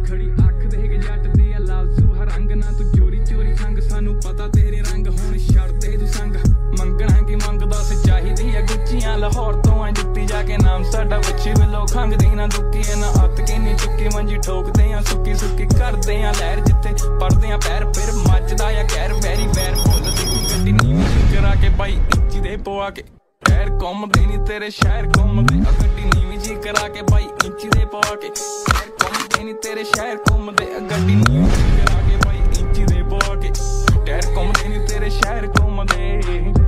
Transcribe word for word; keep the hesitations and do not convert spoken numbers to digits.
खड़ी अख देख जट दी लालसू रंग ना तू चोरी चोरी संग सानू पता तेरे रंग हुण छड़ दे तू संग मंगना की मंग दस चाहिदी है गुच्चियां लाहौर तो आ जुत्ती जाके नाम साडा बच्ची वेलो खंग दी ना दुक्की ना हत्थ किन्नी चुक्की मंजी ठोकदे आ सुक्की सुक्की करदे आ लहर जिथे पड़दे आ पैर फिर मचदा आ कहर वैरी वैर भुल दी गड्डी नीवी करा के पाई इंची दे पवा के पैर घुमदे नी तेरे शहर घुमदे आ गड्डी नीवी जी करा के पाई इंची दे पवा के पैर घुमदे नी तेरे शहर घुमदे आ गड्डी नीवी जी करा के पाई इंची दे पवा के पैर घुमदे नी तेरे शहर घुमदे।